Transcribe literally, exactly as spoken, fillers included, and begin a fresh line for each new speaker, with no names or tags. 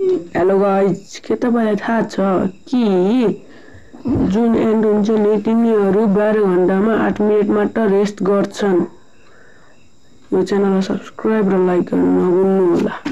Hello guys, के तपाईँलाई थाहा छ कि जुन एन्ड हुन्छ नि तिनीहरू बाह्र घण्टामा आठ मिनट मात्र रेस्ट गर्छन्। यो च्यानललाई सब्सक्राइब र लाइक गर्न नभुल्नु होला।